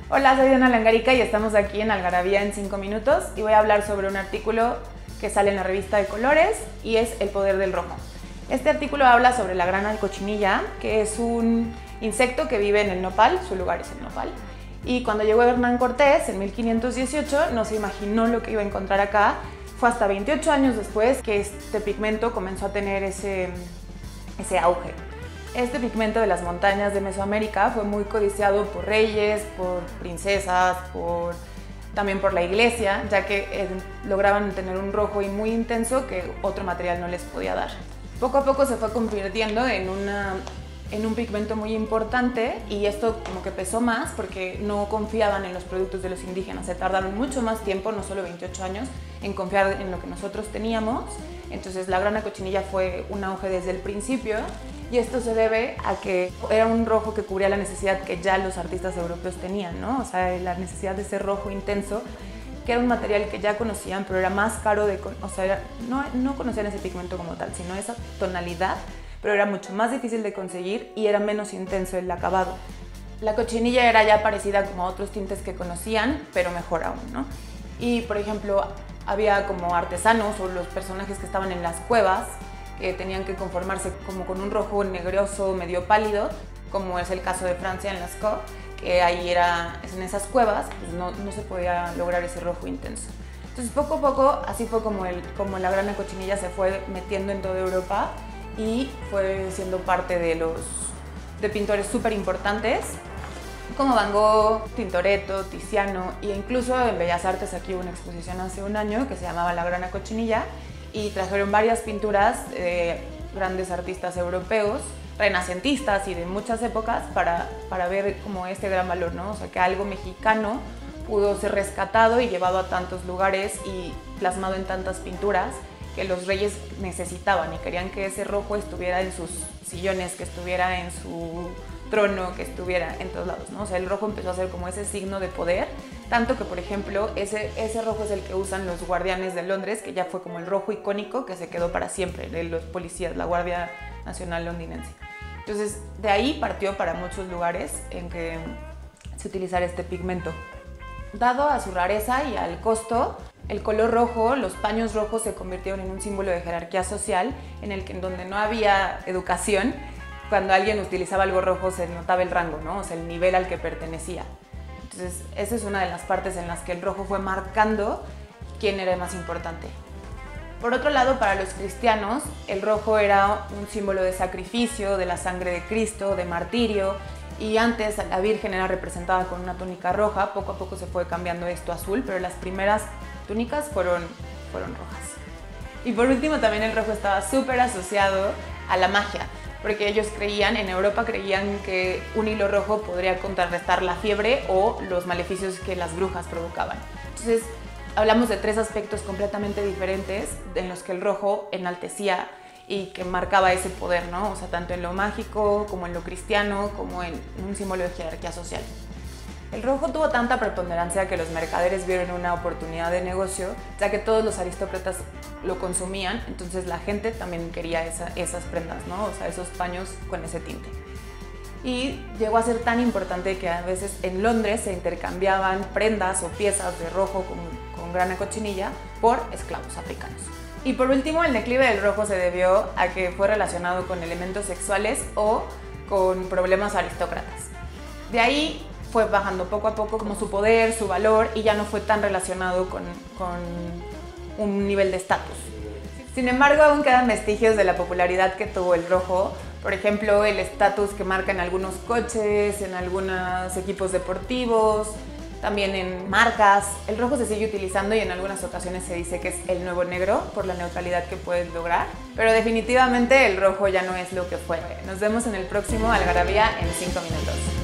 Hola, soy Diana Langarica y estamos aquí en Algarabía en 5 minutos y voy a hablar sobre un artículo que sale en la revista de Colores y es El poder del rojo. Este artículo habla sobre la grana de cochinilla, que es un insecto que vive en el nopal, su lugar es el nopal. Y cuando llegó Hernán Cortés en 1518 no se imaginó lo que iba a encontrar acá. Fue hasta 28 años después que este pigmento comenzó a tener ese auge. Este pigmento de las montañas de Mesoamérica fue muy codiciado por reyes, por princesas, también por la iglesia, ya que lograban tener un rojo muy intenso que otro material no les podía dar. Poco a poco se fue convirtiendo en un pigmento muy importante y esto como que pesó más porque no confiaban en los productos de los indígenas. Se tardaron mucho más tiempo, no solo 28 años, en confiar en lo que nosotros teníamos. Entonces la grana cochinilla fue un auge desde el principio y esto se debe a que era un rojo que cubría la necesidad que ya los artistas europeos tenían, ¿no? O sea, la necesidad de ese rojo intenso, que era un material que ya conocían, pero era más caro no conocían ese pigmento como tal, sino esa tonalidad, pero era mucho más difícil de conseguir y era menos intenso el acabado. La cochinilla era ya parecida como a otros tintes que conocían, pero mejor aún, ¿no? Y, por ejemplo, había como artesanos o los personajes que estaban en las cuevas que tenían que conformarse como con un rojo negroso medio pálido, como es el caso de Francia en Lascaux, que ahí en esas cuevas pues no se podía lograr ese rojo intenso. Entonces poco a poco así fue como la grana cochinilla se fue metiendo en toda Europa y fue siendo parte de pintores súper importantes como Van Gogh, Tintoretto, Tiziano, e incluso en Bellas Artes aquí hubo una exposición hace un año que se llamaba La grana cochinilla y trajeron varias pinturas de grandes artistas europeos, renacentistas y de muchas épocas para ver como este gran valor, ¿no? O sea, que algo mexicano pudo ser rescatado y llevado a tantos lugares y plasmado en tantas pinturas que los reyes necesitaban y querían que ese rojo estuviera en sus sillones, que estuviera en su trono, que estuviera en todos lados, ¿no? O sea, el rojo empezó a ser como ese signo de poder, tanto que, por ejemplo, ese rojo es el que usan los guardianes de Londres, que ya fue como el rojo icónico que se quedó para siempre, de los policías, la Guardia Nacional londinense. Entonces, de ahí partió para muchos lugares en que se utilizara este pigmento. Dado a su rareza y al costo, el color rojo, los paños rojos se convirtieron en un símbolo de jerarquía social en donde no había educación. Cuando alguien utilizaba algo rojo se notaba el rango, ¿no? O sea, el nivel al que pertenecía. Entonces, esa es una de las partes en las que el rojo fue marcando quién era el más importante. Por otro lado, para los cristianos, el rojo era un símbolo de sacrificio, de la sangre de Cristo, de martirio, y antes la Virgen era representada con una túnica roja. Poco a poco se fue cambiando esto a azul, pero las primeras túnicas fueron rojas. Y por último, también el rojo estaba súper asociado a la magia, porque ellos en Europa creían que un hilo rojo podría contrarrestar la fiebre o los maleficios que las brujas provocaban. Entonces, hablamos de tres aspectos completamente diferentes en los que el rojo enaltecía y que marcaba ese poder, ¿no? O sea, tanto en lo mágico como en lo cristiano, como en un símbolo de jerarquía social. El rojo tuvo tanta preponderancia que los mercaderes vieron una oportunidad de negocio, ya que todos los aristócratas lo consumían, entonces la gente también quería esas prendas, ¿no? O sea, esos paños con ese tinte. Y llegó a ser tan importante que a veces en Londres se intercambiaban prendas o piezas de rojo con grana cochinilla por esclavos africanos. Y por último, el declive del rojo se debió a que fue relacionado con elementos sexuales o con problemas aristócratas. De ahí fue bajando poco a poco como su poder, su valor, y ya no fue tan relacionado con un nivel de estatus. Sin embargo, aún quedan vestigios de la popularidad que tuvo el rojo. Por ejemplo, el estatus que marca en algunos coches, en algunos equipos deportivos, también en marcas. El rojo se sigue utilizando y en algunas ocasiones se dice que es el nuevo negro por la neutralidad que puede lograr. Pero definitivamente el rojo ya no es lo que fue. Nos vemos en el próximo Algarabía en 5 minutos.